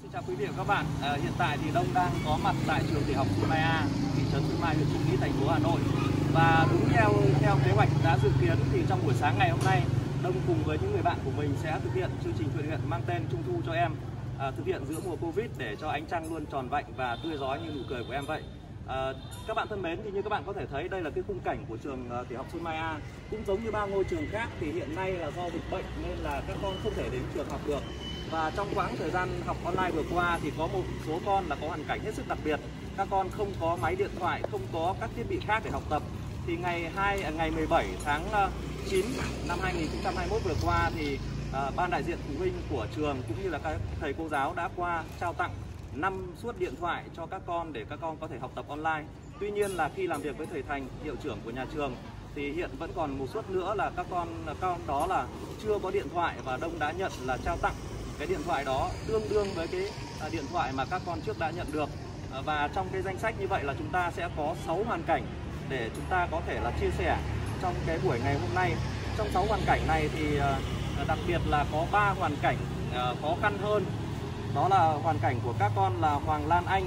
Chào quý vị và các bạn. Hiện tại thì Đông đang có mặt tại trường tiểu học Xuân Mai A, thị trấn Xuân Mai, huyện Trương Mỹ, thành phố Hà Nội. Và đúng theo kế hoạch đã dự kiến thì trong buổi sáng ngày hôm nay, Đông cùng với những người bạn của mình sẽ thực hiện chương trình thiện nguyện mang tên Trung thu cho em, thực hiện giữa mùa Covid để cho ánh trăng luôn tròn vạnh và tươi rói như nụ cười của em vậy. Các bạn thân mến, thì như các bạn có thể thấy đây là cái khung cảnh của trường tiểu học Xuân Mai A. Cũng giống như ba ngôi trường khác thì hiện nay là do dịch bệnh nên là các con không thể đến trường học được. Và trong quãng thời gian học online vừa qua thì có một số con là có hoàn cảnh hết sức đặc biệt. Các con không có máy điện thoại, không có các thiết bị khác để học tập. Thì ngày 17 tháng 9 năm 2021 vừa qua thì ban đại diện phụ huynh của trường cũng như là các thầy cô giáo đã qua trao tặng 5 suất điện thoại cho các con để các con có thể học tập online. Tuy nhiên là khi làm việc với thầy Thành, hiệu trưởng của nhà trường, thì hiện vẫn còn một suất nữa là các con đó là chưa có điện thoại, và Đông đã nhận là trao tặng cái điện thoại đó tương đương với cái điện thoại mà các con trước đã nhận được. Và trong cái danh sách như vậy là chúng ta sẽ có 6 hoàn cảnh để chúng ta có thể là chia sẻ trong cái buổi ngày hôm nay. Trong 6 hoàn cảnh này thì đặc biệt là có 3 hoàn cảnh khó khăn hơn. Đó là hoàn cảnh của các con là Hoàng Lan Anh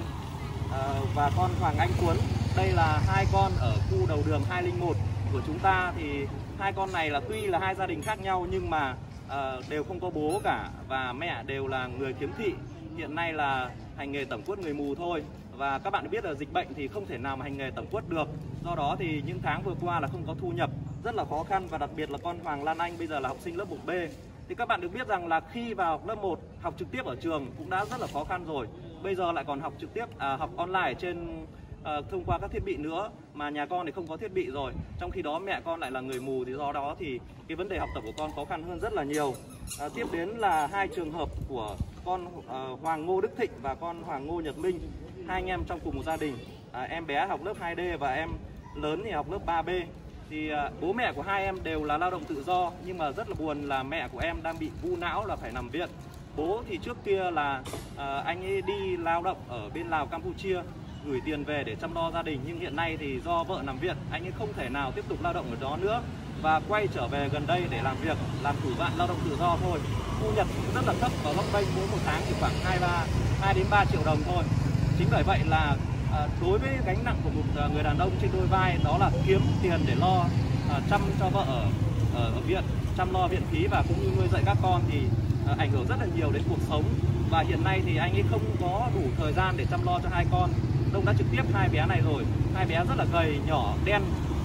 và con Hoàng Anh Cuốn. Đây là hai con ở khu đầu đường 201 của chúng ta. Thì hai con này là tuy là hai gia đình khác nhau nhưng mà đều không có bố cả, và mẹ đều là người khiếm thị, hiện nay là hành nghề tẩm quất người mù thôi. Và các bạn biết là dịch bệnh thì không thể nào mà hành nghề tẩm quất được, do đó thì những tháng vừa qua là không có thu nhập, rất là khó khăn. Và đặc biệt là con Hoàng Lan Anh bây giờ là học sinh lớp 1B. Thì các bạn được biết rằng là khi vào lớp 1 học trực tiếp ở trường cũng đã rất là khó khăn rồi, bây giờ lại còn học trực tiếp học online trên thông qua các thiết bị nữa, mà nhà con thì không có thiết bị rồi, trong khi đó mẹ con lại là người mù, thì do đó thì cái vấn đề học tập của con khó khăn hơn rất là nhiều. Tiếp đến là hai trường hợp của con Hoàng Ngô Đức Thịnh và con Hoàng Ngô Nhật Minh, hai anh em trong cùng một gia đình. Em bé học lớp 2D và em lớn thì học lớp 3B. Thì bố mẹ của hai em đều là lao động tự do, nhưng mà rất là buồn là mẹ của em đang bị u não là phải nằm viện. Bố thì trước kia là anh ấy đi lao động ở bên Lào, Campuchia, gửi tiền về để chăm lo gia đình, nhưng hiện nay thì do vợ nằm viện, anh ấy không thể nào tiếp tục lao động ở đó nữa và quay trở về gần đây để làm việc, làm thủ bạn lao động tự do thôi. Thu nhập rất là thấp và bấp bênh, mỗi một tháng chỉ khoảng 2 đến 3 triệu đồng thôi. Chính bởi vậy là đối với gánh nặng của một người đàn ông trên đôi vai, đó là kiếm tiền để lo chăm cho vợ ở viện, chăm lo viện phí và cũng như nuôi dạy các con, thì ảnh hưởng rất là nhiều đến cuộc sống. Và hiện nay thì anh ấy không có đủ thời gian để chăm lo cho hai con. Đông đã trực tiếp hai bé này rồi, hai bé rất là gầy, nhỏ, đen,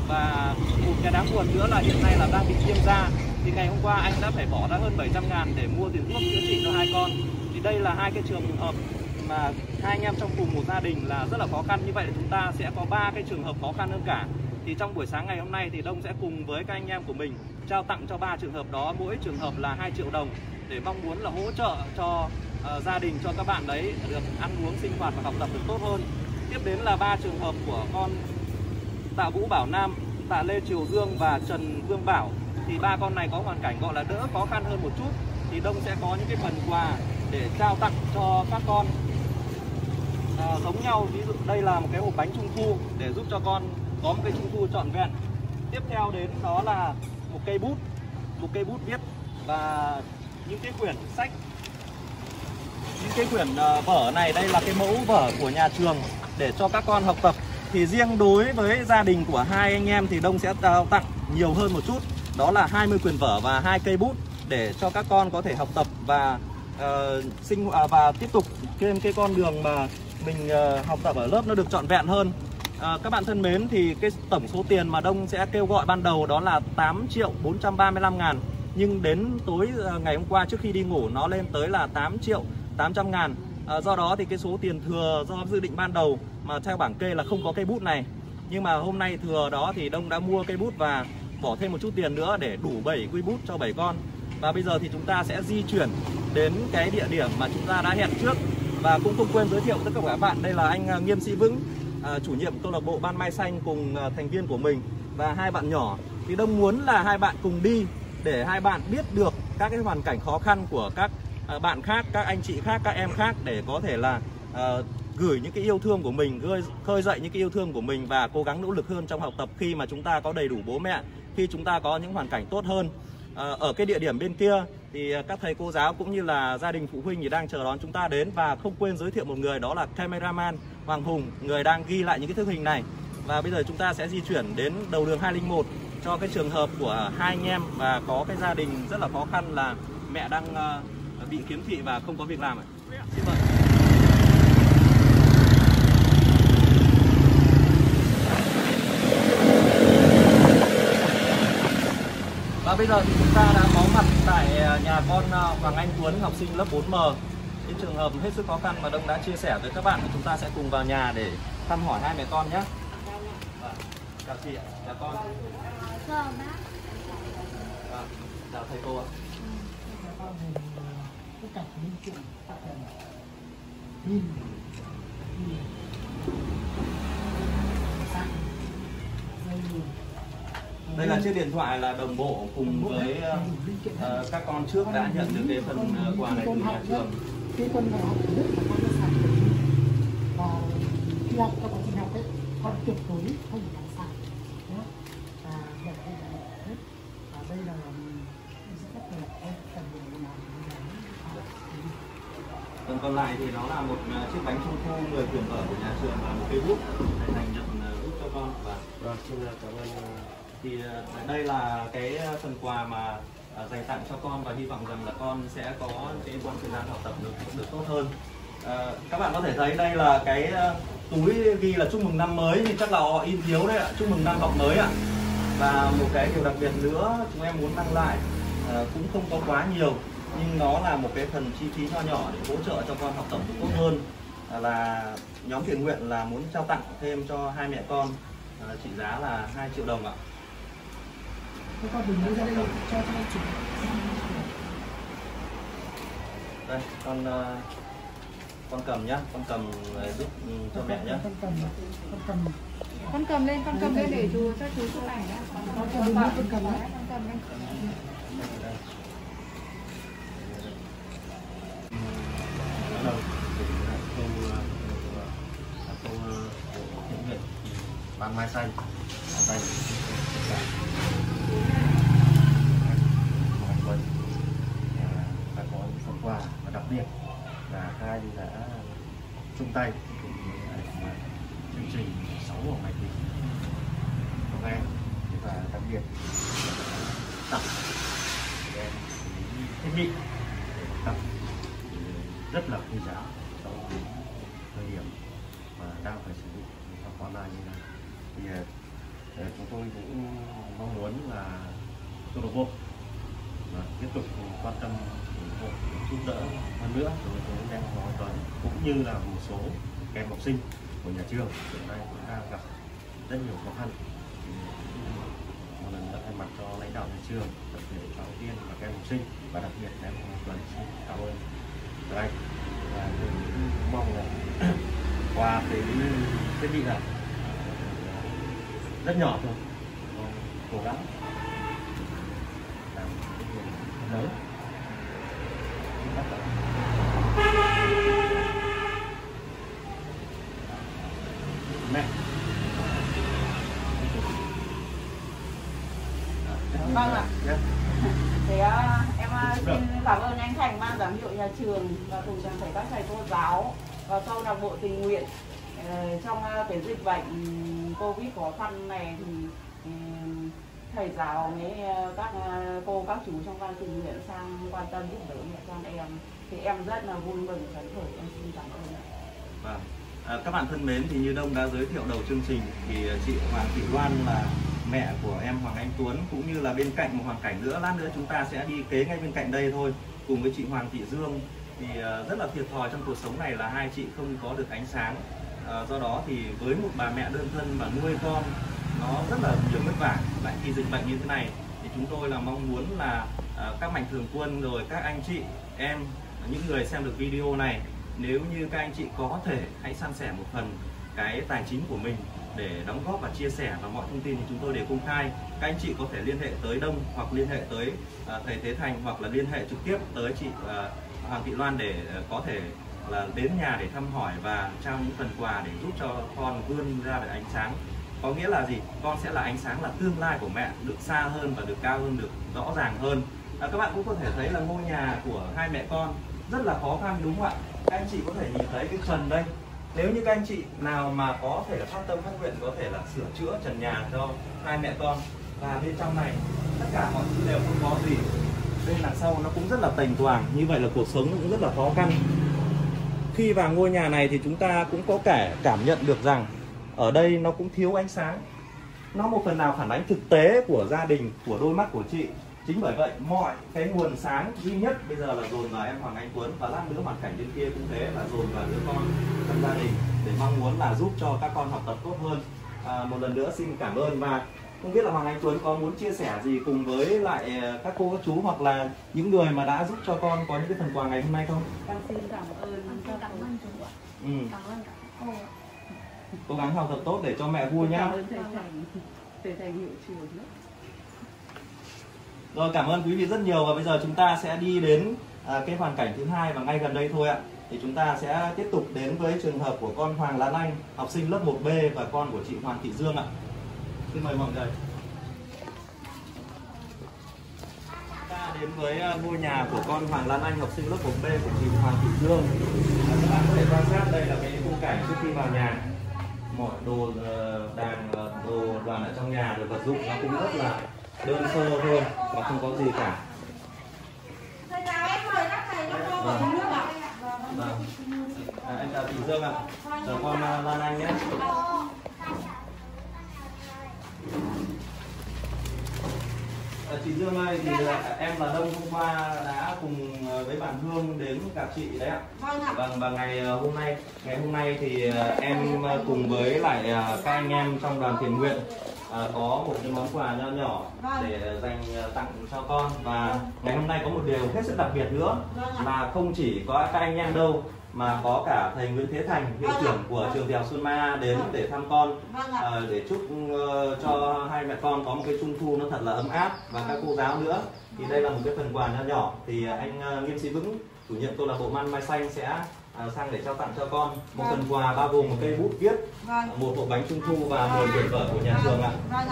và một cái đáng buồn nữa là hiện nay là đang bị viêm da. Thì ngày hôm qua anh đã phải bỏ ra hơn 700.000 để mua tiền thuốc chữa trị cho hai con. Thì đây là hai cái trường hợp mà hai anh em trong cùng một gia đình là rất là khó khăn. Như vậy là chúng ta sẽ có 3 cái trường hợp khó khăn hơn cả. Thì trong buổi sáng ngày hôm nay thì Đông sẽ cùng với các anh em của mình trao tặng cho 3 trường hợp đó, mỗi trường hợp là 2 triệu đồng, để mong muốn là hỗ trợ cho gia đình, cho các bạn đấy được ăn uống, sinh hoạt và học tập được tốt hơn. Tiếp đến là 3 trường hợp của con Tạ Vũ Bảo Nam, Tạ Lê Triều Dương và Trần Vương Bảo. Thì 3 con này có hoàn cảnh gọi là đỡ khó khăn hơn một chút. Thì Đông sẽ có những cái phần quà để trao tặng cho các con giống nhau. Ví dụ đây là một cái hộp bánh trung thu để giúp cho con có một cái trung thu trọn vẹn. Tiếp theo đến đó là một cây bút viết và những cái quyển sách. Những cái quyển vở này, đây là cái mẫu vở của nhà trường để cho các con học tập. Thì riêng đối với gia đình của hai anh em thì Đông sẽ trao tặng nhiều hơn một chút, đó là 20 quyển vở và 2 cây bút để cho các con có thể học tập và và tiếp tục trên cái con đường mà mình học tập ở lớp nó được trọn vẹn hơn. Các bạn thân mến, thì cái tổng số tiền mà Đông sẽ kêu gọi ban đầu đó là 8.435.000, nhưng đến tối ngày hôm qua trước khi đi ngủ nó lên tới là 8.800.000. Do đó thì cái số tiền thừa do dự định ban đầu mà theo bảng kê là không có cây bút này, nhưng mà hôm nay thừa đó thì Đông đã mua cây bút và bỏ thêm một chút tiền nữa để đủ 7 cây bút cho 7 con. Và bây giờ thì chúng ta sẽ di chuyển đến cái địa điểm mà chúng ta đã hẹn trước. Và cũng không quên giới thiệu tất cả các bạn, đây là anh Nghiêm Sĩ Vững, chủ nhiệm câu lạc bộ Ban Mai Xanh cùng thành viên của mình, và hai bạn nhỏ. Thì Đông muốn là hai bạn cùng đi để hai bạn biết được các cái hoàn cảnh khó khăn của các bạn khác, các anh chị khác, các em khác, để có thể là gửi những cái yêu thương của mình, khơi dậy những cái yêu thương của mình và cố gắng nỗ lực hơn trong học tập khi mà chúng ta có đầy đủ bố mẹ, khi chúng ta có những hoàn cảnh tốt hơn. ở cái địa điểm bên kia thì các thầy cô giáo cũng như là gia đình phụ huynh thì đang chờ đón chúng ta đến, và không quên giới thiệu một người, đó là cameraman Hoàng Hùng, người đang ghi lại những cái thước hình này. Và bây giờ chúng ta sẽ di chuyển đến đầu đường 201 cho cái trường hợp của hai anh em và có cái gia đình rất là khó khăn là mẹ đang bị khiếm thị và không có việc làm. Xin mời. Và bây giờ thì chúng ta đã có mặt tại nhà con Hoàng Anh Tuấn, học sinh lớp 4M. Cái trường hợp hết sức khó khăn mà Đông đã chia sẻ với các bạn, thì chúng ta sẽ cùng vào nhà để thăm hỏi hai mẹ con nhé. Chào chị ạ, chào con. Chào thầy cô ạ. Đây là chiếc điện thoại là đồng bộ cùng với các con trước đã nhận được cái phần quà này từ nhà trường. Cái con này học rất là có cái sản và khi học các bạn học ấy, con tuyệt đối không phải làm sai. Và đây là hết. Và đây là rất là phần điểm làm. Còn lại thì nó là một chiếc bánh trung thu người tuyển vở của nhà trường và một cây bút để thành nhận giúp cho con. Và xin cảm ơn. Thì đây là cái phần quà mà dành tặng cho con, và hy vọng rằng là con sẽ có cái quãng thời gian học tập được tốt hơn. Các bạn có thể thấy đây là cái túi ghi là chúc mừng năm mới, thì chắc là họ in thiếu đấy ạ, chúc mừng năm học mới ạ. Và một cái điều đặc biệt nữa chúng em muốn đăng lại cũng không có quá nhiều, nhưng nó là một cái phần chi phí nho nhỏ để hỗ trợ cho con học tập tốt hơn. Là nhóm thiện nguyện là muốn trao tặng thêm cho hai mẹ con trị giá là 2 triệu đồng ạ. Con đừng lấy ra đây cho chị. Đây, con cầm nhá, con cầm giúp cho mẹ nhá. Con cầm lên để chú cho chú chụp ảnh nhá. Con cầm lên. Câu thiện nguyện ban mai xanh, xanh đã có những phần quà, và đặc biệt là hai đã chung tay cùng chương trình 6 mùa máy tính của em, và đặc biệt tặng em thiết bị tặng rất là quý giá trong thời điểm mà đang phải sử dụng học online như này. Thì chúng tôi cũng mong muốn là câu lạc bộ tiếp tục quan tâm ủng hộ giúp đỡ hơn nữa đối với em Hoàng Tuấn, cũng như là một số các em học sinh của nhà trường hiện nay cũng đang gặp rất nhiều khó khăn. Một lần nữa thay mặt cho lãnh đạo nhà trường, tập thể giáo viên và các em học sinh, và đặc biệt em Hoàng Tuấn xin cảm ơn các anh, và cũng mong là qua cái thiết bị này rất nhỏ thôi, cố gắng làm lớn. Mẹ. Vâng ạ. Thế em xin cảm ơn anh Thành, ban giám hiệu nhà trường, và cùng toàn thể các thầy cô giáo và câu lạc bộ tình nguyện. Trong cái dịch bệnh Covid khó khăn này thì thầy giáo với các cô các chú trong ban tình nguyện sang quan tâm giúp đỡ mẹ con em, thì em rất là vui mừng phấn khởi. Em xin cảm ơn ạ. Vâng. Các bạn thân mến, thì như Đông đã giới thiệu đầu chương trình, thì chị Hoàng Thị Loan là mẹ của em Hoàng Anh Tuấn, cũng như là bên cạnh một hoàn cảnh nữa, lát nữa chúng ta sẽ đi kế ngay bên cạnh đây thôi, cùng với chị Hoàng Thị Dương. Thì rất là thiệt thòi trong cuộc sống này là hai chị không có được ánh sáng. Do đó thì với một bà mẹ đơn thân mà nuôi con nó rất là nhiều vất vả, lại khi dịch bệnh như thế này, thì chúng tôi là mong muốn là các mạnh thường quân, rồi các anh chị em, những người xem được video này, nếu như các anh chị có thể hãy san sẻ một phần cái tài chính của mình để đóng góp và chia sẻ, và mọi thông tin thì chúng tôi đều công khai. Các anh chị có thể liên hệ tới Đông, hoặc liên hệ tới thầy Thế Thành, hoặc là liên hệ trực tiếp tới chị Hoàng Thị Loan để có thể là đến nhà để thăm hỏi và trao những phần quà để giúp cho con vươn ra được ánh sáng. Có nghĩa là gì? Con sẽ là ánh sáng, là tương lai của mẹ, được xa hơn và được cao hơn, được rõ ràng hơn. Các bạn cũng có thể thấy là ngôi nhà của hai mẹ con rất là khó khăn, đúng không ạ? Các anh chị có thể nhìn thấy cái trần đây. Nếu như các anh chị nào mà có thể là phát tâm phát nguyện, có thể là sửa chữa trần nhà cho hai mẹ con, và bên trong này tất cả mọi thứ đều không có gì. Bên đằng sau nó cũng rất là tềnh toàng, như vậy là cuộc sống nó cũng rất là khó khăn. Khi vào ngôi nhà này thì chúng ta cũng có cảm nhận được rằng ở đây nó cũng thiếu ánh sáng. Nó một phần nào phản ánh thực tế của gia đình, của đôi mắt của chị. Chính bởi vậy mọi cái nguồn sáng duy nhất bây giờ là dồn vào em Hoàng Anh Tuấn, và lát nữa hoàn cảnh bên kia cũng thế, là dồn vào đứa con trong gia đình để mong muốn là giúp cho các con học tập tốt hơn. Một lần nữa xin cảm ơn, và không biết là Hoàng Anh Tuấn có muốn chia sẻ gì cùng với lại các cô các chú hoặc là những người mà đã giúp cho con có những cái phần quà ngày hôm nay không? Con xin cảm ơn. Cảm ơn chú ạ. Cảm ơn cả các cô. Cố gắng học thật tốt để cho mẹ vui nhá. Cảm ơn thầy hiệu trưởng nữa. Rồi, cảm ơn quý vị rất nhiều, và bây giờ chúng ta sẽ đi đến cái hoàn cảnh thứ hai, và ngay gần đây thôi ạ. Thì chúng ta sẽ tiếp tục đến với trường hợp của con Hoàng Lan Anh, học sinh lớp 1B, và con của chị Hoàng Thị Dương ạ. Xin mời mọi người. Chúng ta đến với ngôi nhà của con Hoàng Lan Anh, học sinh lớp 1B của chị Hoàng Thị Dương. Các bạn có thể quan sát đây là cái khung cảnh trước khi vào nhà. Mọi đồ đàng, đồ đoàn ở trong nhà, rồi vật dụng nó cũng rất là đơn sơ thôi và không có gì cả. Thầy chào em, mời các thầy các cô vào nước ạ. Vâng. Em chào chị Dương ạ. Chào con Lan Anh nhé. Chị Dương ơi, thì em là Đông hôm qua đã cùng với bạn Hương đến gặp chị đấy ạ. Vâng, và ngày hôm nay thì em cùng với lại các anh em trong đoàn thiện nguyện có một cái món quà nho nhỏ để dành tặng cho con. Và ngày hôm nay có một điều hết sức đặc biệt nữa, là không chỉ có các anh em đâu, mà có cả thầy Nguyễn Thế Thành, hiệu trưởng của trường Tiểu học Xuân Mai đến để thăm con, để chúc cho hai mẹ con có một cái trung thu nó thật là ấm áp, và các cô giáo nữa. Thì đây là một cái phần quà nho nhỏ, thì anh Nghiêm Sĩ Vững, chủ nhiệm câu lạc bộ Man Mai Xanh sẽ sang để trao tặng cho con một phần quà bao gồm một cây bút viết, một hộp bánh trung thu và 10 quyển vở của nhà trường ạ.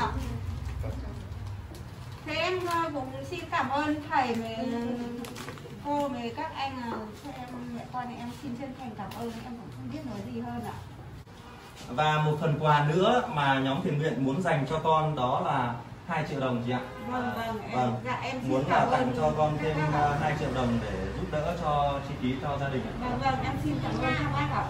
Thế em cũng xin cảm ơn thầy với cô với các anh cho em mẹ con này, em xin chân thành cảm ơn, em cũng không biết nói gì hơn ạ. Và một phần quà nữa mà nhóm thiện nguyện muốn dành cho con đó là 2 triệu đồng chị ạ. Em muốn là tặng cho con thêm 2 triệu đồng để giúp đỡ cho chi phí cho gia đình. Em xin cảm ơn các bác ạ.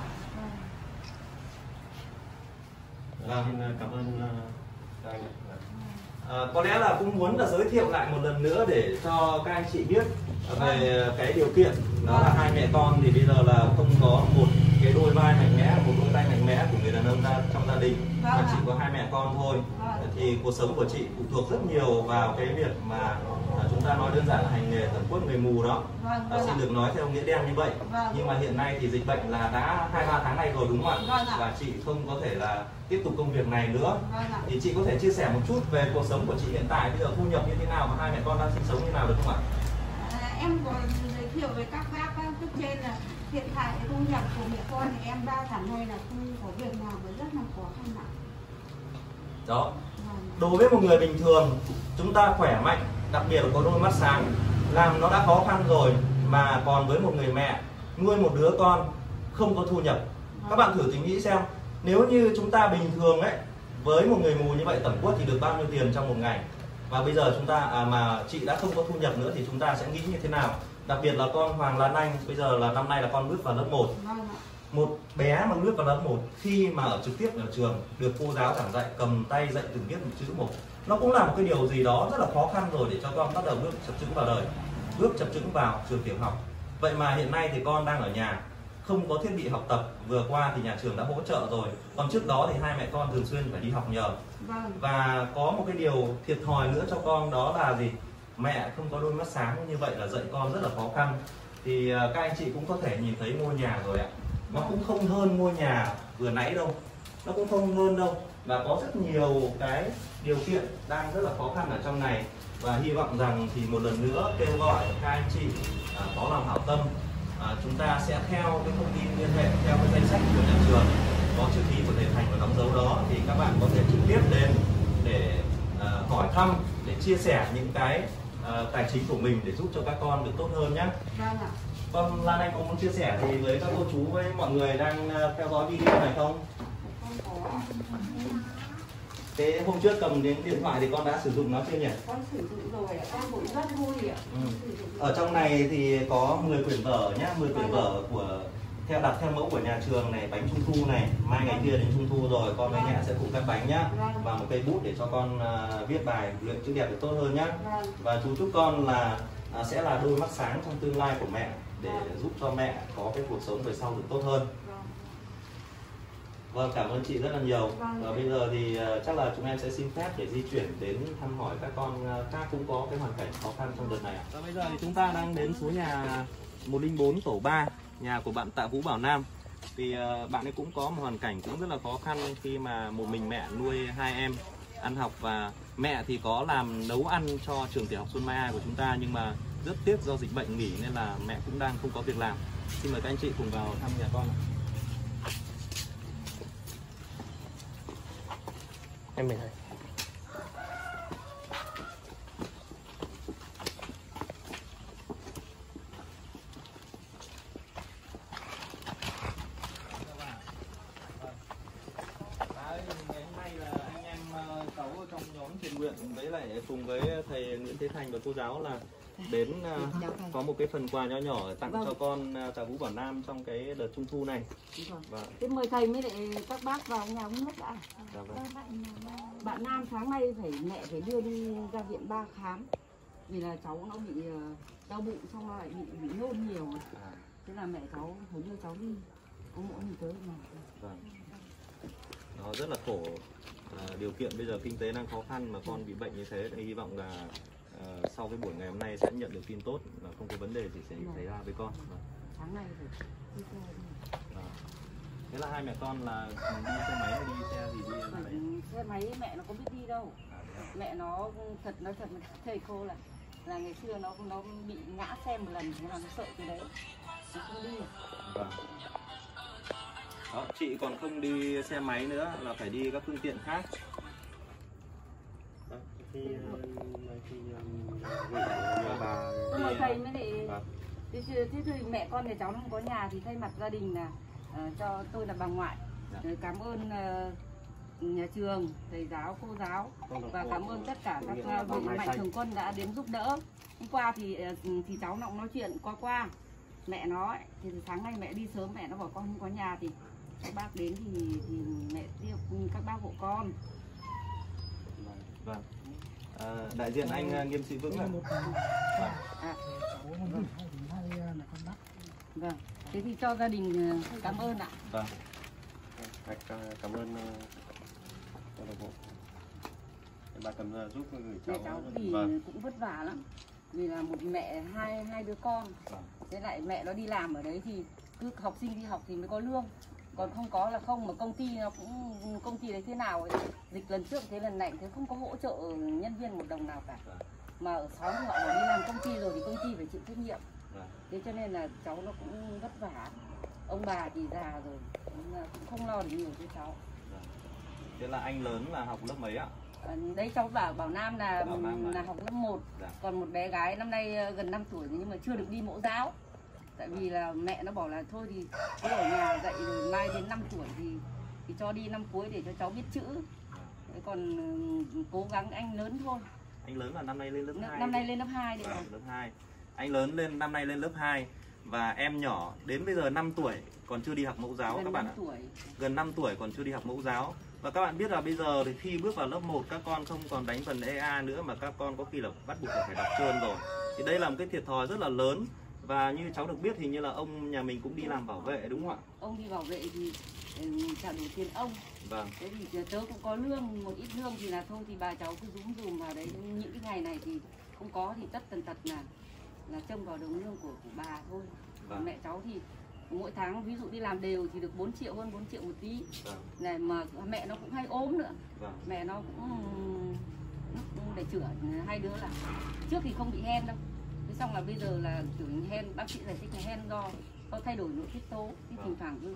Xin cảm ơn anh. Có lẽ là cũng muốn là giới thiệu lại một lần nữa để cho các anh chị biết về cái điều kiện đó là hai mẹ con thì bây giờ là không có một cái đôi vai mạnh mẽ, một đôi tay mạnh mẽ của người đàn ông trong gia đình, mà chỉ có hai mẹ con thôi. Thì cuộc sống của chị phụ thuộc rất nhiều vào cái việc mà chúng ta nói đơn giản là hành nghề tẩm quất người mù đó. Xin được nói theo nghĩa đen như vậy. Nhưng mà hiện nay thì dịch bệnh là đã 2-3 tháng nay rồi đúng không ạ? Và chị không có thể là tiếp tục công việc này nữa. Thì chị có thể chia sẻ một chút về cuộc sống của chị hiện tại bây giờ, thu nhập như thế nào và hai mẹ con đang sinh sống như nào được không ạ? Em có giới thiệu với các bác cấp trên là hiện tại thu nhập của mẹ con thì em 3 tháng nay là không có việc nào và rất là khó khăn ạ. Đó. Đối với một người bình thường, chúng ta khỏe mạnh, đặc biệt là có đôi mắt sáng, làm nó đã khó khăn rồi, mà còn với một người mẹ nuôi một đứa con không có thu nhập. Các bạn thử tính nghĩ xem, nếu như chúng ta bình thường ấy, với một người mù như vậy tẩm quất thì được bao nhiêu tiền trong một ngày? Và bây giờ chúng ta mà chị đã không có thu nhập nữa thì chúng ta sẽ nghĩ như thế nào? Đặc biệt là con Hoàng Lan Anh, bây giờ là năm nay là con bước vào lớp 1. Một bé mà bước vào lớp 1 khi mà ở trực tiếp ở trường được cô giáo giảng dạy, cầm tay dạy từng viết một chữ một, nó cũng là một cái điều gì đó rất là khó khăn rồi để cho con bắt đầu bước chập chững vào đời, bước chập chững vào trường tiểu học. Vậy mà hiện nay thì con đang ở nhà, không có thiết bị học tập. Vừa qua thì nhà trường đã hỗ trợ rồi, còn trước đó thì hai mẹ con thường xuyên phải đi học nhờ. Và có một cái điều thiệt thòi nữa cho con đó là gì? Mẹ không có đôi mắt sáng, như vậy là dạy con rất là khó khăn. Thì các anh chị cũng có thể nhìn thấy ngôi nhà rồi ạ. Nó cũng không hơn ngôi nhà vừa nãy đâu, nó cũng không hơn đâu, và có rất nhiều cái điều kiện đang rất là khó khăn ở trong này. Và hy vọng rằng thì một lần nữa kêu gọi các anh chị có lòng hảo tâm, chúng ta sẽ theo cái thông tin liên hệ theo cái danh sách của nhà trường có chữ ký của thầy Thành và đóng dấu đó thì các bạn có thể trực tiếp đến để hỏi thăm, để chia sẻ những cái tài chính của mình để giúp cho các con được tốt hơn nhé. Vâng ạ. Con Lan Anh có muốn chia sẻ thì với các cô chú với mọi người đang theo dõi video này không? Con có. Thế hôm trước cầm đến điện thoại thì con đã sử dụng nó chưa nhỉ? Con sử dụng rồi ạ, con cũng rất vui ạ. Ở trong này thì có 10 quyển vở nhé, 10 quyển vở của đặt theo mẫu của nhà trường này, bánh trung thu này, mai ngày kia đến trung thu rồi con với mẹ sẽ cùng cắt bánh nhá, và một cây bút để cho con viết bài, luyện chữ đẹp được tốt hơn nhá. Và chú chúc con là sẽ là đôi mắt sáng trong tương lai của mẹ để giúp cho mẹ có cái cuộc sống về sau được tốt hơn. Vâng, cảm ơn chị rất là nhiều. Và bây giờ thì chắc là chúng em sẽ xin phép để di chuyển đến thăm hỏi các con khác cũng có cái hoàn cảnh khó khăn trong đợt này. Và bây giờ thì chúng ta đang đến số nhà 104 tổ 3, nhà của bạn Tạ Vũ Bảo Nam. Thì bạn ấy cũng có một hoàn cảnh cũng rất là khó khăn khi mà một mình mẹ nuôi hai em ăn học, và mẹ thì có làm nấu ăn cho trường tiểu học Xuân Mai 2 của chúng ta, nhưng mà rất tiếc do dịch bệnh nghỉ nên là mẹ cũng đang không có việc làm. Xin mời các anh chị cùng vào thăm nhà con. Em mời thầy. Trong nhóm thiện nguyện với lại cùng với thầy Nguyễn Thế Thành và cô giáo là đến có một cái phần quà nho nhỏ tặng cho con Tạ Vũ Bảo Nam trong cái đợt trung thu này. Thế mời thầy mới lại các bác vào nhà uống nước đã. Bạn Nam sáng nay mẹ phải đưa đi ra viện 3 khám vì là cháu nó bị đau bụng, xong nó lại bị nôn nhiều. Thế là mẹ cháu phải đưa cháu đi. Có mỗi mình tới mà. Vâng. Nó rất là khổ. Điều kiện bây giờ kinh tế đang khó khăn mà con bị bệnh như thế, thì hy vọng là sau cái buổi ngày hôm nay sẽ nhận được tin tốt và không có vấn đề gì sẽ xảy ra với con. Sáng nay phải đi xe đi. Thế là hai mẹ con là đi xe máy hay đi xe gì đi? Xe máy mẹ nó có biết đi đâu. Mẹ nó nói thật với thầy cô là ngày xưa nó bị ngã xe một lần, thế là nó sợ cái đấy, nó không đi. Vâng. Đó, chị còn không đi xe máy nữa là phải đi các phương tiện khác. Thầy mới lại thế thì mẹ con nhà cháu nó không có nhà thì thay mặt gia đình là cho tôi là bà ngoại cảm ơn nhà trường, thầy giáo, cô giáo và cảm ơn tất cả các vị mạnh thường quân đã đến giúp đỡ. Hôm qua thì cháu nó cũng nói chuyện qua mẹ nó ấy, thì sáng nay mẹ đi sớm, mẹ nó bảo con không có nhà thì các bác đến thì mẹ tiếp các bác hộ con. Vâng. Đại diện anh Nghiêm Sĩ Vững ạ. Vâng. Thế thì cho gia đình cảm ơn ạ. Vâng. Cảm ơn câu lạc bộ. Bà cầm giúp gửi cháu. Mẹ cháu thì cũng vất vả lắm. Vì là một mẹ hai đứa con. Thế lại mẹ nó đi làm ở đấy thì cứ học sinh đi học thì mới có lương. Còn không có là không, mà công ty nó cũng công ty đấy thế nào ấy. Dịch lần trước thế lần này thế không có hỗ trợ nhân viên một đồng nào cả. Mà ở xóm họ bảo đi làm công ty rồi thì công ty phải chịu trách nhiệm. Thế cho nên là cháu nó cũng vất vả. Ông bà thì già rồi cũng không lo được nhiều cho cháu. Thế là anh lớn là học lớp mấy ạ? Đấy cháu Bảo Nam là học lớp 1. Còn một bé gái năm nay gần 5 tuổi nhưng mà chưa được đi mẫu giáo. Tại vì là mẹ nó bảo là thôi thì cứ ở nhà dạy rồi mai đến 5 tuổi thì cho đi năm cuối để cho cháu biết chữ. Thế còn cố gắng anh lớn thôi. Anh lớn là năm nay lên lớp 2. Năm nay lên lớp 2 đấy. Lớp 2. Anh lớn năm nay lên lớp 2 và em nhỏ đến bây giờ 5 tuổi còn chưa đi học mẫu giáo các bạn ạ. Gần 5 tuổi còn chưa đi học mẫu giáo. Và các bạn biết là bây giờ thì khi bước vào lớp 1 các con không còn đánh phần EA nữa mà các con có khi là bắt buộc phải đọc trơn rồi. Thì đây là một cái thiệt thòi rất là lớn. Và như cháu được biết thì như là ông nhà mình cũng đi làm bảo vệ đúng không ạ? Ông đi bảo vệ thì trả đủ tiền ông. Vâng. Thế thì tớ cũng có lương, một ít lương thì là thôi thì bà cháu cứ dùm vào đấy. Những cái ngày này thì không có thì tất tần tật là trông vào đồng lương của bà thôi. Vâng. Mẹ cháu thì mỗi tháng ví dụ đi làm đều thì được 4 triệu, hơn 4 triệu một tí. Vâng. Này mà mẹ nó cũng hay ốm nữa. Vâng. Mẹ nó cũng để chữa hai đứa là trước thì không bị hen đâu. Thế xong là bây giờ là kiểu hen, bác sĩ giải thích là hen do thay đổi nội tiết tố, thì thỉnh thoảng cứ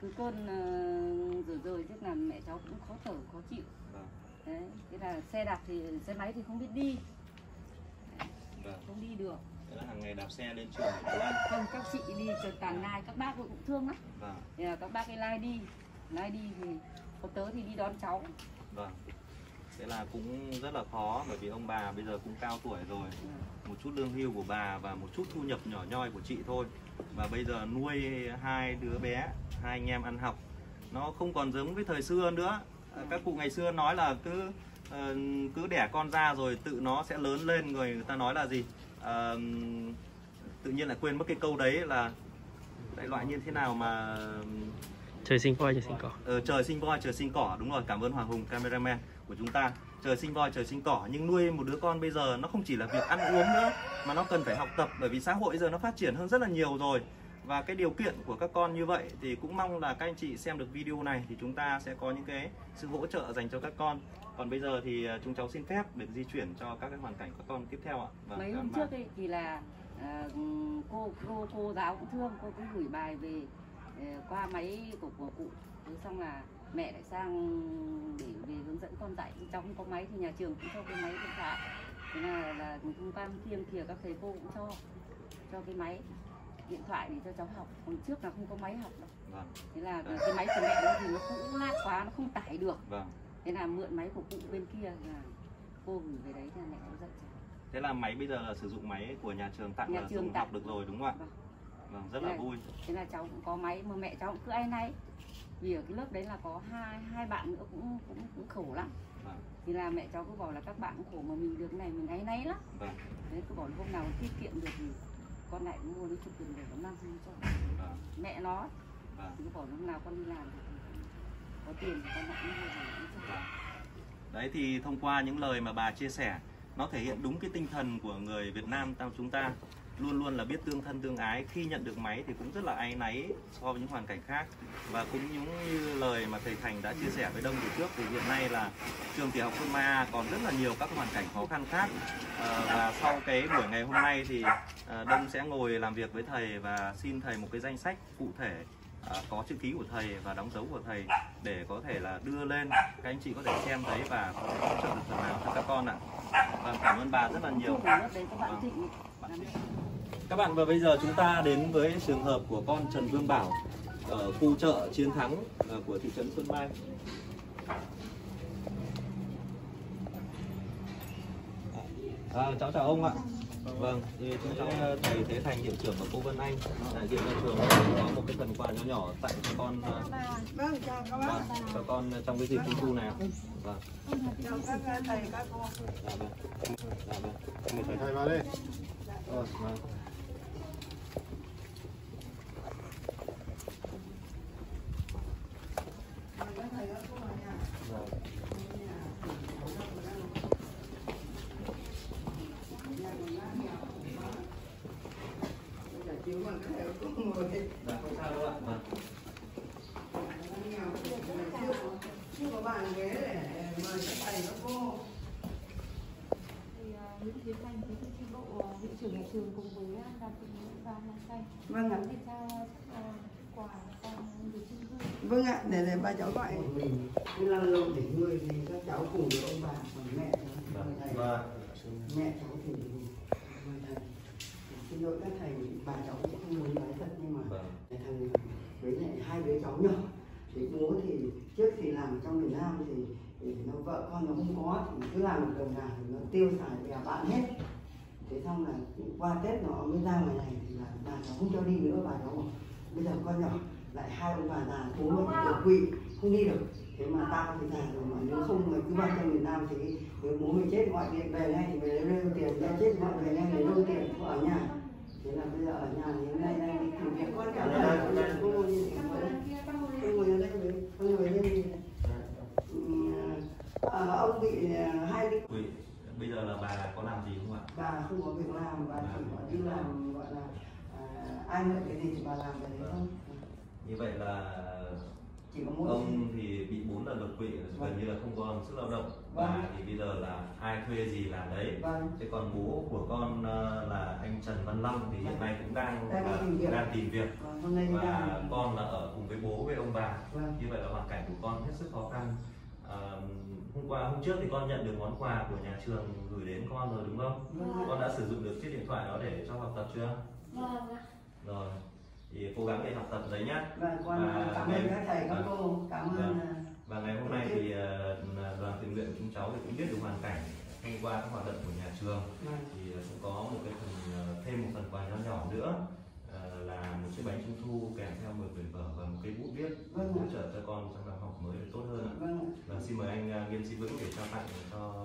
cứ cơn rồi tức là mẹ cháu cũng khó thở, khó chịu. Đấy, thế là xe đạp thì xe máy thì không biết đi. Không đi được. Thế là hàng ngày đạp xe lên trường để ăn. Không, các chị đi chờ tàn nai, các bác cũng thương lắm. Thì là các bác ấy lai đi thì có tớ thì đi đón cháu. Vâng. Thế là cũng rất là khó bởi vì ông bà bây giờ cũng cao tuổi rồi. Một chút lương hưu của bà và một chút thu nhập nhỏ nhoi của chị thôi. Và bây giờ nuôi 2 đứa bé, 2 anh em ăn học. Nó không còn giống với thời xưa nữa. Các cụ ngày xưa nói là cứ đẻ con ra rồi tự nó sẽ lớn lên, người ta nói là gì? Tự nhiên lại quên mất cái câu đấy là đại loại như thế nào mà trời sinh voi trời sinh cỏ. Trời sinh voi trời sinh cỏ, đúng rồi, cảm ơn Hoàng Hùng cameraman của chúng ta. Trời sinh voi trời sinh cỏ, nhưng nuôi một đứa con bây giờ nó không chỉ là việc ăn uống nữa mà nó cần phải học tập, bởi vì xã hội giờ nó phát triển hơn rất là nhiều rồi. Và cái điều kiện của các con như vậy thì cũng mong là các anh chị xem được video này thì chúng ta sẽ có những cái sự hỗ trợ dành cho các con. Còn bây giờ thì chúng cháu xin phép được di chuyển cho các cái hoàn cảnh các con tiếp theo ạ. Mấy hôm trước ấy, thì là cô giáo cũng thương, cô cũng gửi bài về qua máy của cụ. Thế xong là mẹ lại sang để về hướng dẫn con dạy. Cháu không có máy thì nhà trường cũng cho cái máy điện thoại. Thế là hôm qua kiêm kìa các thầy cô cũng cho cái máy điện thoại để cho cháu học. Còn trước là không có máy học đâu. Vâng. Thế là cái máy của mẹ đó thì nó cũng nát quá, nó không tải được. Vâng. Thế là mượn máy của cụ bên kia là cô gửi về đấy thì mẹ cháu dạy cháu. Thế là máy bây giờ là sử dụng máy của nhà trường tặng, nhà là trường dùng học được rồi đúng không ạ? Vâng. Vâng, rất là vui. Thế là cháu cũng có máy mà mẹ cháu cũng cứ ai nấy. Vì ở cái lớp đấy là có hai bạn nữa cũng khổ lắm. Vâng. Thì là mẹ cháu cứ bảo là các bạn cũng khổ mà mình được này mình áy náy lắm. Vâng. Thế cứ bảo là hôm nào tiết kiệm được thì con lại mua nó chụp tiền để nó mang cho Vâng. mẹ nó. Vâng. Thì cứ bảo lúc nào con đi làm thì có tiền thì con lại mua để cho. Vâng. Đấy thì thông qua những lời mà bà chia sẻ, nó thể hiện đúng cái tinh thần của người Việt Nam chúng ta, luôn luôn là biết tương thân tương ái. Khi nhận được máy thì cũng rất là áy náy so với những hoàn cảnh khác. Và cũng giống như lời mà thầy Thành đã chia sẻ với Đông từ trước, thì hiện nay là trường tiểu học Thôn Mai A còn rất là nhiều các hoàn cảnh khó khăn khác. Và sau cái buổi ngày hôm nay thì Đông sẽ ngồi làm việc với thầy và xin thầy một cái danh sách cụ thể, có chữ ký của thầy và đóng dấu của thầy để có thể là đưa lên, các anh chị có thể xem thấy và có thể hỗ trợ được phần nào cho các con ạ. Vâng, cảm ơn bà rất là nhiều. Các bạn, và bây giờ chúng ta đến với trường hợp của con Trần Vương Bảo ở khu chợ Chiến Thắng của thị trấn Xuân Mai. Cháu chào ông ạ. Vâng, thì chúng cháu thầy Thế Thành, hiệu trưởng và cô Vân Anh đại diện cho trường có một cái phần quà nhỏ nhỏ tặng cho con. Vâng, chào các bác. Cho con trong cái dịp trung thu này. Vâng. Chào các thầy các cô. Mời thầy vào đây. Vâng. Không sao đâu ạ. Chưa có bàn ghế để mời các thầy các cô. Nguyễn Tiến Thành, bí thư chi bộ, hiệu trưởng nhà trường cùng với đoàn thị và Nam Xanh. Vâng ạ. Để trao quà con người trung cư. Vâng ạ, để bà cháu gọi mình cái lăn lộn để nuôi thì các cháu cùng với ông bà và mẹ cháu. Mẹ cháu thì thầy. Xin lỗi các thầy, bà cháu cũng không muốn nói thật, nhưng mà thằng với lại 2 đứa cháu nhỏ thì bố thì trước thì làm trong miền Nam thì nó vợ con nó không có thì cứ làm một đồng nào thì nó tiêu xài bè bạn hết. Thế xong là qua Tết nó mới ra ngoài này thì là bà cháu không cho đi nữa. Bà cháu bảo bây giờ con nhỏ lại 2 ông bà già bố thì đột quỵ không đi được. Thế mà tao thì già rồi mà nếu không mà cứ vào trong miền Nam thì nếu bố mày chết gọi điện về ngay thì mày lấy đâu tiền, ra chết gọi về ngay lấy đâu tiền ở nhà. Thế là bây giờ ở nhà thì hôm nay đang đi tìm việc con cả nhà cô ngồi như thế vậy. Tôi ngồi ở đây với tôi ngồi đây. Ông bị 2 đứa. Bây giờ là bà có làm gì không ạ? Bà không có việc làm, bà chỉ có đi làm, gọi là ai mượn cái gì thì bà làm cái đấy thôi. Như vậy là chỉ có mỗi ông thì bị 4 lần đột quỵ, gần như là không có sức lao động. Bà thì bây giờ là ai thuê gì làm đấy. Thế còn bố của con là anh Trần Văn Long thì hiện nay cũng đang tìm việc. Đang tìm việc. Hôm nay Và đang... con là ở cùng với bố với ông bà. Vâng. Như vậy là hoàn cảnh của con hết sức khó khăn. Hôm trước thì con nhận được món quà của nhà trường gửi đến con rồi đúng không? Vâng. Con đã sử dụng được chiếc điện thoại đó để cho học tập chưa? Vâng. Rồi, thì cố gắng để học tập đấy nhá. Và con cảm ơn các thầy các cô, cảm ơn. Và ngày hôm nay thì đoàn tình nguyện của chúng cháu thì cũng biết được hoàn cảnh thông qua các hoạt động của nhà trường. Thì cũng có một cái thêm một phần quà nhỏ nhỏ nữa, là một chiếc bánh trung thu kèm theo 10 quyển vở và một cây bút viết hỗ trợ cho con trong năm học mới tốt hơn ạ. Và xin mời anh Nghiêm Sĩ Vững để trao tặng cho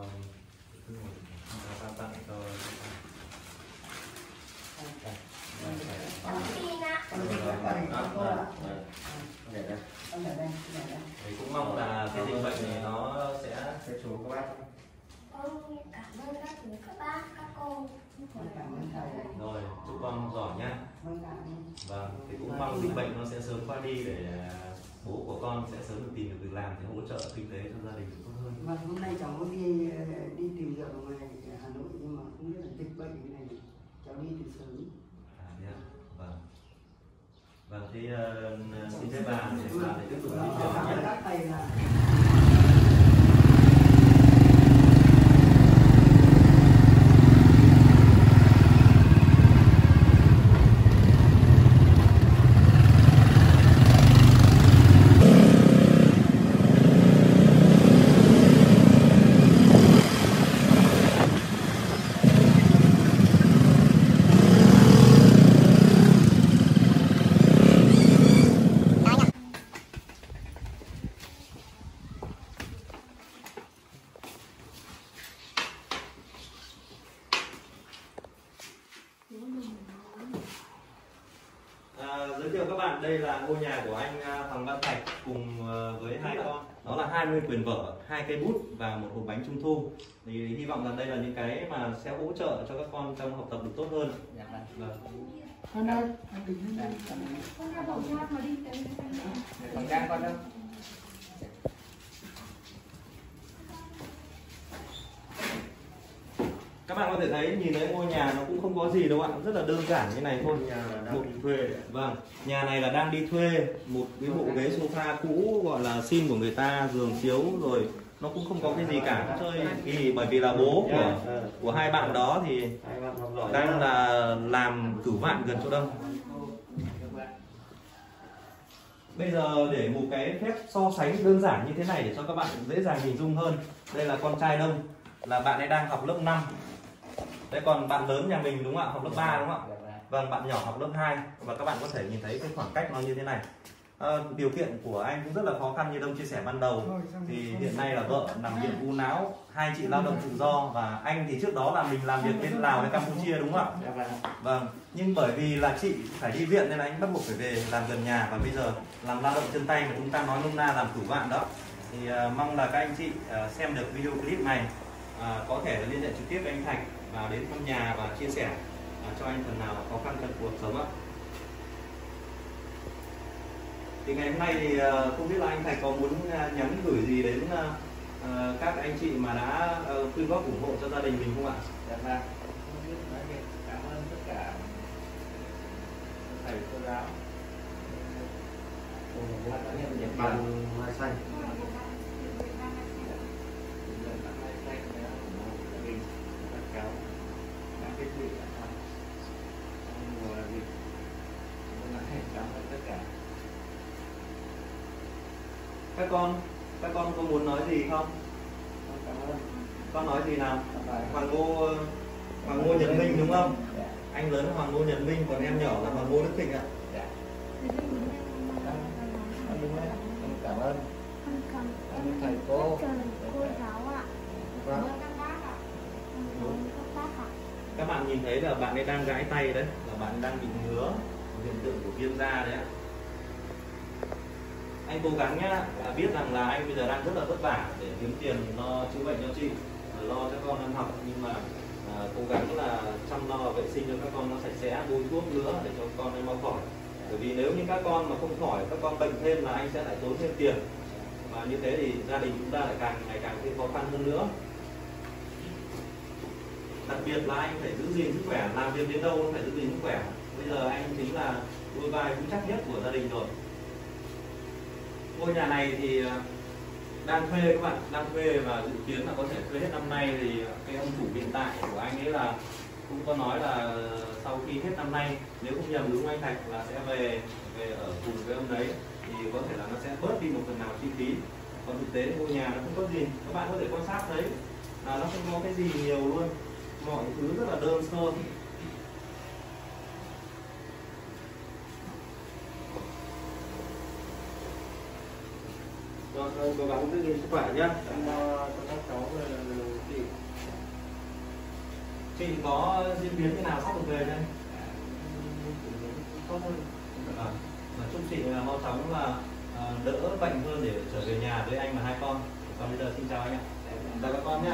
thì cũng mong là cái dịch bệnh này nó sẽ chủ các bác. Con cảm ơn các chú, các bác, các cô. Cảm ơn thầy. Rồi, chúc con giỏi nhá. Vâng, thì cũng mong dịch bệnh nó sẽ sớm qua đi để bố của con sẽ sớm được tìm được việc làm để hỗ trợ kinh tế cho gia đình được tốt hơn. Mà hôm nay cháu đi tìm việc ở ngoài Hà Nội nhưng mà không biết là dịch bệnh như này, cháu đi từ sớm. Vâng. Vâng, thì xin phép bà để tiếp tục đi việc nhé. Các thầy là giới thiệu các bạn, đây là ngôi nhà của anh Hoàng Văn Thạch cùng với hai con. Đó là 20 quyển vở, 2 cây bút và một hộp bánh trung thu. Thì hy vọng rằng đây là những cái mà sẽ hỗ trợ cho các con trong học tập được tốt hơn. Vâng. Con ơi, anh Bình đi. Con đeo khẩu trang mà đi. Khẩu trang con đâu? Các bạn có thể thấy nhìn thấy ngôi nhà nó cũng không có gì đâu ạ, rất là đơn giản như này thôi. Một đi thuê. Vâng, nhà này là đang đi thuê một cái bộ ghế sofa cũ gọi là xin của người ta, giường chiếu rồi nó cũng không có cái gì cả. Chơi vì bởi vì là bố của hai bạn đó thì đang là làm cửu vạn gần chỗ đông. Bây giờ để một cái phép so sánh đơn giản như thế này để cho các bạn dễ dàng hình dung hơn. Đây là con trai đông, là bạn ấy đang học lớp 5. Đây còn bạn lớn nhà mình đúng không ạ? Học lớp 3 đúng không ạ? Vâng, bạn nhỏ học lớp 2. Và các bạn có thể nhìn thấy cái khoảng cách nó như thế này. Điều kiện của anh cũng rất là khó khăn như Đông chia sẻ ban đầu. Thì hiện nay là vợ nằm viện u não, hai chị lao động tự do. Và anh thì trước đó là mình làm việc bên Lào với Campuchia đúng không ạ? Vâng, nhưng bởi vì là chị phải đi viện nên là anh bắt buộc phải về làm gần nhà. Và bây giờ làm lao động chân tay mà chúng ta nói nôm na làm cửu vạn đó. Thì mong là các anh chị xem được video clip này có thể liên hệ trực tiếp với anh Thạch và đến thăm nhà và chia sẻ cho anh phần nào khó khăn trong cuộc sống ạ. Thì ngày hôm nay thì không biết là anh Thạch có muốn nhắn gửi gì đến các anh chị mà đã quyên góp ủng hộ cho gia đình mình không ạ? Dạ vâng. Cảm ơn tất cả thầy cô giáo. Bằng mai xanh. Các con có muốn nói gì không? Con nói gì nào? Hoàng Ngô Nhật Minh đúng không? Anh lớn là Hoàng Ngô Nhật Minh, còn em nhỏ là Hoàng Ngô Đức Thịnh ạ. Cảm ơn thầy cô giáo ạ. Vâng. Các bạn nhìn thấy là bạn ấy đang gãi tay đấy, là bạn đang bị ngứa, hiện tượng của viêm da đấy ạ. Anh cố gắng nhá, biết rằng là anh bây giờ đang rất là vất vả để kiếm tiền lo chữa bệnh cho chị, lo cho con ăn học, nhưng mà cố gắng là chăm lo vệ sinh cho các con nó sạch sẽ, bôi thuốc nữa để cho con ấy mau khỏi. Bởi vì nếu như các con mà không khỏi, các con bệnh thêm là anh sẽ lại tốn thêm tiền, và như thế thì gia đình chúng ta lại ngày càng thêm khó khăn hơn nữa. Đặc biệt là anh phải giữ gìn sức khỏe, làm việc đến đâu cũng phải giữ gìn sức khỏe. Bây giờ anh chính là đôi vai vững chắc nhất của gia đình rồi. Ngôi nhà này thì đang thuê các bạn, đang thuê và dự kiến là có thể thuê hết năm nay. Thì cái ông chủ hiện tại của anh ấy là cũng có nói là sau khi hết năm nay, nếu không nhầm đúng anh Thạch, là sẽ về ở cùng với ông đấy, thì có thể là nó sẽ bớt đi một phần nào chi phí. Còn thực tế ngôi nhà nó không có gì, các bạn có thể quan sát thấy là nó không có cái gì nhiều luôn, mọi thứ rất là đơn sơ. Rồi, cố gắng giữ gìn sức khỏe nhé. Các cháu chị có diễn biến thế nào sắp được về đây? Tốt hơn. Nói chung chị mau chóng là đỡ bệnh hơn để trở về nhà với anh và hai con. Còn bây giờ xin chào anh ạ. Chào các con nhé.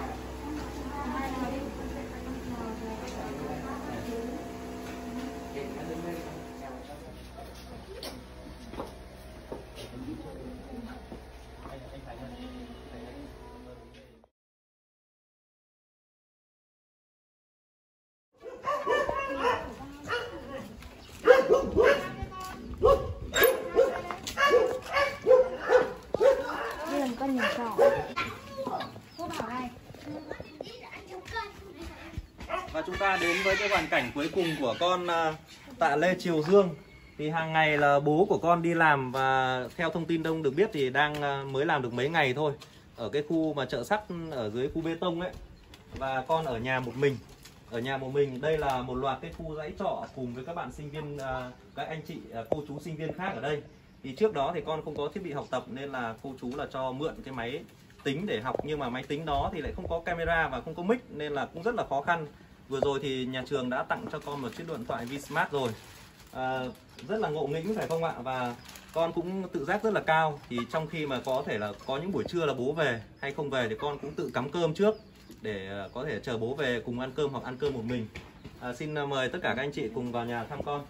Con nhìn trỏ. Cô bảo này. Và chúng ta đến với cái hoàn cảnh cuối cùng của con Tạ Lê Triều Dương. Thì hàng ngày là bố của con đi làm, và theo thông tin Đông được biết thì đang mới làm được mấy ngày thôi, ở cái khu mà chợ sắt ở dưới khu bê tông ấy. Và con ở nhà một mình. Ở nhà một mình, đây là một loạt cái khu dãy trọ cùng với các bạn sinh viên, các anh chị, cô chú sinh viên khác ở đây. Thì trước đó thì con không có thiết bị học tập nên là cô chú là cho mượn cái máy tính để học, nhưng mà máy tính đó thì lại không có camera và không có mic nên là cũng rất là khó khăn. Vừa rồi thì nhà trường đã tặng cho con một chiếc điện thoại Vsmart rồi, rất là ngộ nghĩnh phải không ạ? Và con cũng tự giác rất là cao. Thì trong khi mà có thể là có những buổi trưa là bố về hay không về thì con cũng tự cắm cơm trước để có thể chờ bố về cùng ăn cơm hoặc ăn cơm một mình. Xin mời tất cả các anh chị cùng vào nhà thăm con.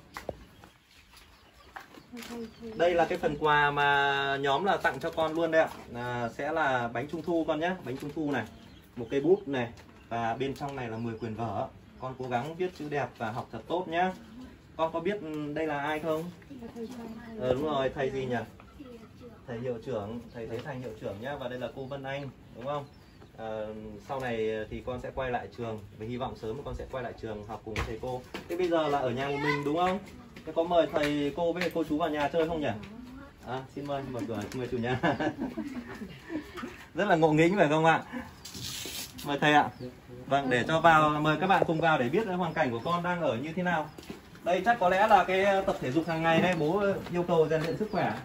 Đây là cái phần quà mà nhóm là tặng cho con luôn đấy ạ. Sẽ là bánh trung thu con nhé. Bánh trung thu này, một cây bút này, và bên trong này là 10 quyển vở. Con cố gắng viết chữ đẹp và học thật tốt nhé. Con có biết đây là ai không? Đúng rồi, thầy gì nhỉ? Thầy hiệu trưởng, thầy Thế Thành hiệu trưởng nhé. Và đây là cô Vân Anh, đúng không? Sau này thì con sẽ quay lại trường, và hy vọng sớm con sẽ quay lại trường học cùng thầy cô. Thế bây giờ là ở nhà một mình đúng không? Thế có mời thầy cô với cô chú vào nhà chơi không nhỉ? Xin mời, mời chủ nhà. Rất là ngộ nghĩnh phải không ạ? Mời thầy ạ. Vâng, để cho vào, mời các bạn cùng vào để biết hoàn cảnh của con đang ở như thế nào. Đây chắc có lẽ là cái tập thể dục hàng ngày đây, bố yêu cầu rèn luyện sức khỏe.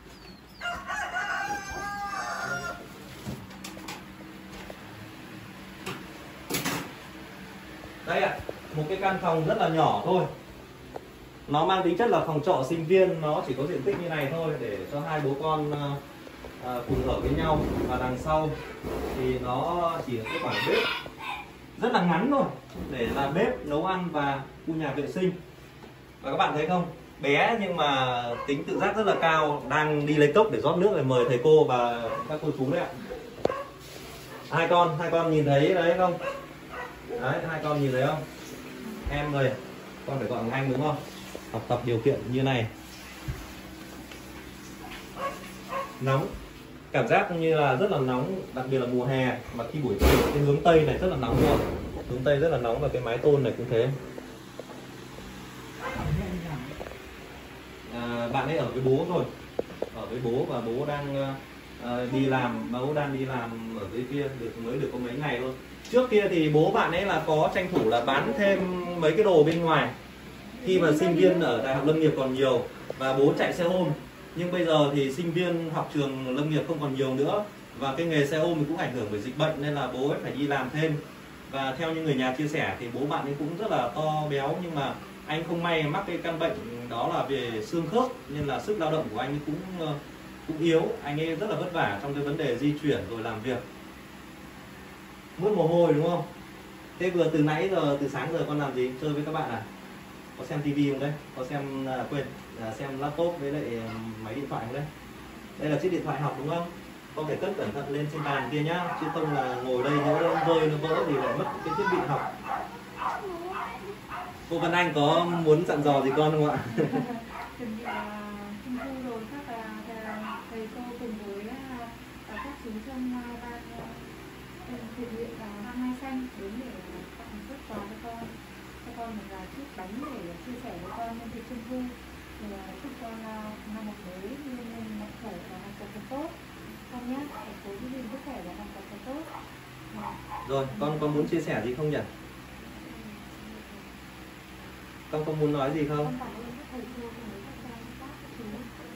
Đây ạ, một cái căn phòng rất là nhỏ thôi. Nó mang tính chất là phòng trọ sinh viên, nó chỉ có diện tích như này thôi để cho hai bố con cùng ở với nhau. Và đằng sau thì nó chỉ là cái khoảng bếp rất là ngắn thôi để làm bếp, nấu ăn và khu nhà vệ sinh. Và các bạn thấy không, bé nhưng mà tính tự giác rất là cao, đang đi lấy cốc để rót nước để mời thầy cô và các cô chú đấy ạ. Hai con nhìn thấy đấy không? Đấy, hai con nhìn thấy không? Em ơi, con phải gọi anh đúng không? Học tập điều kiện như này, nóng, cảm giác như là rất là nóng, đặc biệt là mùa hè. Mà khi buổi chiều cái hướng Tây này rất là nóng luôn, hướng Tây rất là nóng, và cái mái tôn này cũng thế. Bạn ấy ở với bố rồi, ở với bố, và bố đang đi làm, bố đang đi làm ở dưới kia mới được có mấy ngày thôi. Trước kia thì bố bạn ấy là có tranh thủ là bán thêm mấy cái đồ bên ngoài khi mà sinh viên ở Đại học Lâm nghiệp còn nhiều, và bố chạy xe ôm. Nhưng bây giờ thì sinh viên học trường Lâm nghiệp không còn nhiều nữa, và cái nghề xe ôm thì cũng ảnh hưởng bởi dịch bệnh nên là bố ấy phải đi làm thêm. Và theo như người nhà chia sẻ thì bố bạn ấy cũng rất là to béo, nhưng mà anh không may mắc cái căn bệnh đó là về xương khớp, nên là sức lao động của anh cũng yếu. Anh ấy rất là vất vả trong cái vấn đề di chuyển rồi làm việc, mướt mồ hôi đúng không? Thế vừa từ nãy giờ, từ sáng giờ con làm gì? Chơi với các bạn à? Có xem tivi không đấy? Có xem, xem laptop với lại máy điện thoại không đấy? Đây là chiếc điện thoại học đúng không? Con phải cất cẩn thận lên trên bàn kia nhá, chứ không là ngồi đây nhớ nó rơi, nó vỡ thì lại mất cái thiết bị học. Cô Vân Anh có muốn dặn dò gì con không ạ? Chuẩn bị trung thu rồi, các thầy cô cùng với các chú trong ban thiện nguyện Ban Mai Xanh đến để tặng xuất quà cho con một chút bánh để chia sẻ với con nhân dịp trung thu, thì chúc con năm học mới luôn mạnh khỏe và học tập thật tốt con nhé, để cố gắng sức khỏe và học tập thật tốt. Rồi, con có muốn chia sẻ gì không nhỉ? Con có muốn nói gì không? Con cảm ơn các thầy cô cùng với các chú.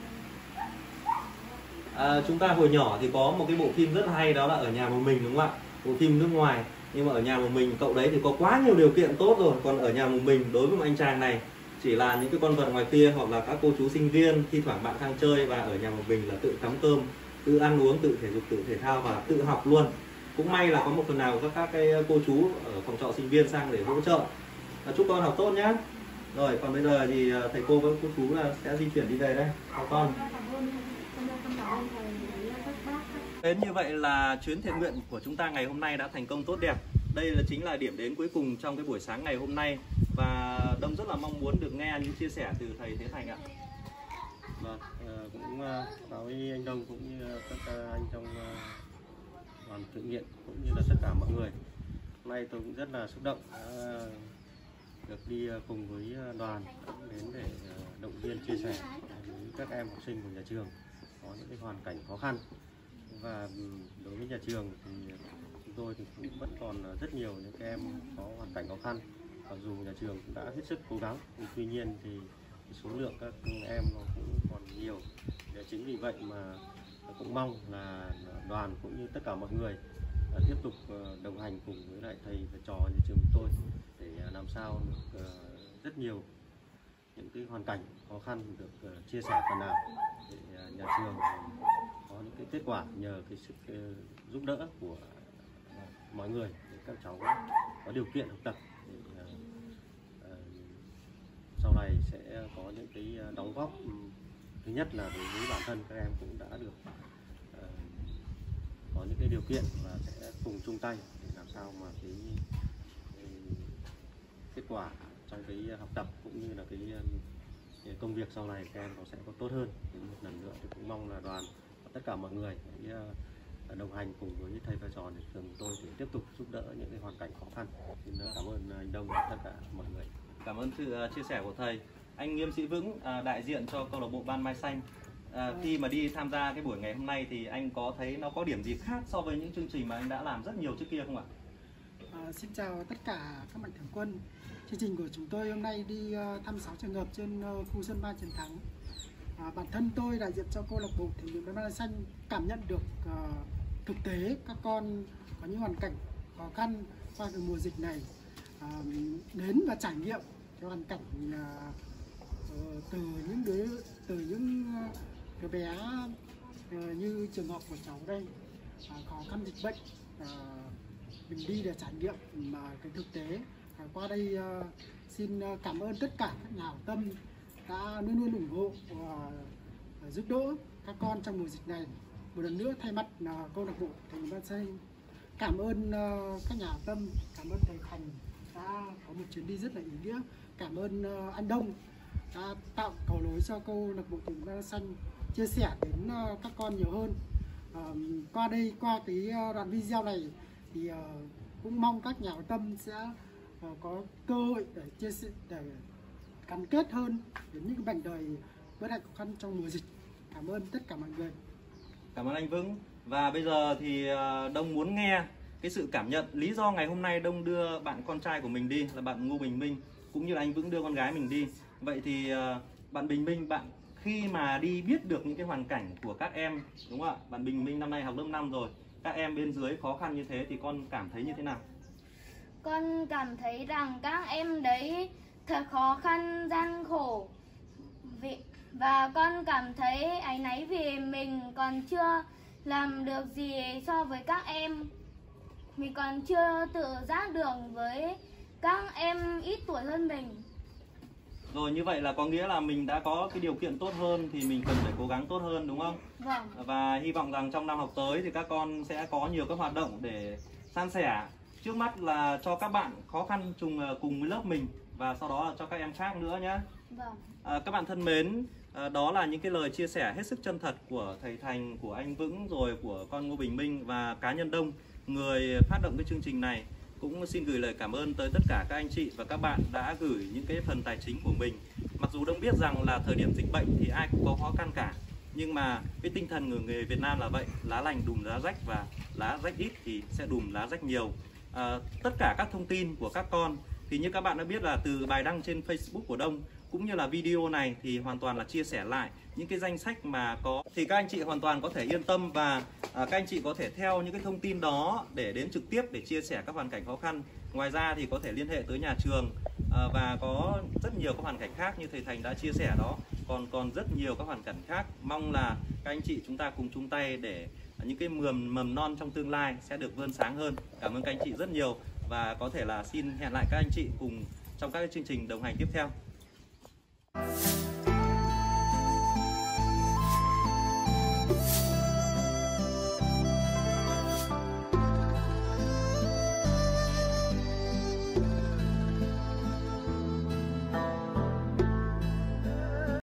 Chúng ta hồi nhỏ thì có một cái bộ phim rất hay, đó là Ở Nhà Một Mình, đúng không ạ? Bộ phim nước ngoài. Nhưng mà Ở Nhà Một Mình cậu đấy thì có quá nhiều điều kiện tốt rồi. Còn Ở Nhà Một Mình đối với một anh chàng này chỉ là những cái con vật ngoài kia, hoặc là các cô chú sinh viên thi thoảng bạn sang chơi, và ở nhà một mình là tự cắm cơm, tự ăn uống, tự thể dục, tự thể thao và tự học luôn. Cũng may là có một phần nào các cái cô chú ở phòng trọ sinh viên sang để hỗ trợ. Chúc con học tốt nhé. Rồi còn bây giờ thì thầy cô với cô chú là sẽ di chuyển đi về đây. Chào con. Đến như vậy là chuyến thiện nguyện của chúng ta ngày hôm nay đã thành công tốt đẹp. Đây là chính là điểm đến cuối cùng trong cái buổi sáng ngày hôm nay, và Đông rất là mong muốn được nghe những chia sẻ từ thầy Thế Thành ạ. Vâng, cũng báo với anh Đông cũng như các anh trong đoàn thiện nguyện cũng như là tất cả mọi người. Hôm nay tôi cũng rất là xúc động đã được đi cùng với đoàn đến để động viên chia sẻ với các em học sinh của nhà trường có những cái hoàn cảnh khó khăn. Và đối với nhà trường thì chúng tôi thì cũng vẫn còn rất nhiều những cái em có hoàn cảnh khó khăn. Mặc dù nhà trường cũng đã hết sức cố gắng, tuy nhiên thì số lượng các em nó cũng còn nhiều. Chính vì vậy mà cũng mong là đoàn cũng như tất cả mọi người tiếp tục đồng hành cùng với lại thầy và trò nhà trường của tôi để làm sao được rất nhiều những cái hoàn cảnh khó khăn được chia sẻ phần nào để nhà trường có những cái kết quả nhờ cái sự giúp đỡ của mọi người để các cháu có điều kiện học tập, để sau này sẽ có những cái đóng góp. Thứ nhất là đối với bản thân các em cũng đã được có những cái điều kiện và sẽ cùng chung tay để làm sao mà cái kết quả trong cái học tập cũng như là cái công việc sau này các em nó sẽ có tốt hơn. Thì một lần nữa thì cũng mong là đoàn và tất cả mọi người hãy đồng hành cùng với thầy và trò nhà trường tôi để tiếp tục giúp đỡ những cái hoàn cảnh khó khăn. Xin cảm ơn anh Đông và tất cả mọi người. Cảm ơn sự chia sẻ của thầy. Anh Nghiêm Sĩ Vững, đại diện cho câu lạc bộ Ban Mai Xanh, khi mà đi tham gia cái buổi ngày hôm nay thì anh có thấy nó có điểm gì khác so với những chương trình mà anh đã làm rất nhiều trước kia không ạ? Xin chào tất cả các mạnh thường quân. Chương trình của chúng tôi hôm nay đi thăm 6 trường hợp trên khu Xuân Mai Chiến Thắng. Bản thân tôi đại diện cho câu lạc bộ Thiện nguyện Ban Mai Xanh cảm nhận được thực tế các con có những hoàn cảnh khó khăn qua cái mùa dịch này, đến và trải nghiệm cái hoàn cảnh từ những đứa bé như trường hợp của cháu đây, khó khăn dịch bệnh, mình đi để trải nghiệm mà cái thực tế. Qua đây xin cảm ơn tất cả các nhà hảo tâm đã luôn luôn ủng hộ và giúp đỡ các con trong mùa dịch này. Một lần nữa thay mặt câu lạc bộ Thiện nguyện Ban Xanh cảm ơn các nhà hảo tâm, cảm ơn thầy Thành đã có một chuyến đi rất là ý nghĩa, cảm ơn anh Đông đã tạo cầu nối cho câu lạc bộ Thiện nguyện Ban Xanh chia sẻ đến các con nhiều hơn. Qua đây, qua cái đoạn video này thì cũng mong các nhà hảo tâm sẽ có cơ hội để chia sẻ, để gắn kết hơn đến những mảnh đời bất hạnh khó khăn trong mùa dịch. Cảm ơn tất cả mọi người. Cảm ơn anh Vững. Và bây giờ thì Đông muốn nghe cái sự cảm nhận, lý do ngày hôm nay Đông đưa bạn con trai của mình đi là bạn Ngô Bình Minh, cũng như là anh Vững đưa con gái mình đi. Vậy thì bạn Bình Minh, bạn khi mà đi biết được những cái hoàn cảnh của các em, đúng không ạ? Bạn Bình Minh năm nay học lớp 5 rồi, các em bên dưới khó khăn như thế thì con cảm thấy như thế nào? Con cảm thấy rằng các em đấy thật khó khăn, gian khổ, và con cảm thấy áy náy vì mình còn chưa làm được gì so với các em. Mình còn chưa tự giác được với các em ít tuổi hơn mình. Rồi, như vậy là có nghĩa là mình đã có cái điều kiện tốt hơn thì mình cần phải cố gắng tốt hơn, đúng không? Vâng. Và hy vọng rằng trong năm học tới thì các con sẽ có nhiều các hoạt động để san sẻ. Trước mắt là cho các bạn khó khăn cùng với lớp mình và sau đó là cho các em khác nữa nhé. Vâng. Các bạn thân mến, đó là những cái lời chia sẻ hết sức chân thật của thầy Thành, của anh Vững, rồi của con Ngô Bình Minh và cá nhân Đông, người phát động cái chương trình này. Cũng xin gửi lời cảm ơn tới tất cả các anh chị và các bạn đã gửi những cái phần tài chính của mình. Mặc dù Đông biết rằng là thời điểm dịch bệnh thì ai cũng có khó khăn cả, nhưng mà cái tinh thần của người Việt Nam là vậy, lá lành đùm lá rách, và lá rách ít thì sẽ đùm lá rách nhiều. Tất cả các thông tin của các con thì như các bạn đã biết là từ bài đăng trên Facebook của Đông cũng như là video này thì hoàn toàn là chia sẻ lại những cái danh sách mà có, thì các anh chị hoàn toàn có thể yên tâm, và các anh chị có thể theo những cái thông tin đó để đến trực tiếp để chia sẻ các hoàn cảnh khó khăn. Ngoài ra thì có thể liên hệ tới nhà trường, và có rất nhiều các hoàn cảnh khác như thầy Thành đã chia sẻ đó, còn rất nhiều các hoàn cảnh khác. Mong là các anh chị chúng ta cùng chung tay để những cái mầm non trong tương lai sẽ được vươn sáng hơn. Cảm ơn các anh chị rất nhiều, và có thể là xin hẹn lại các anh chị cùng trong các chương trình đồng hành tiếp theo.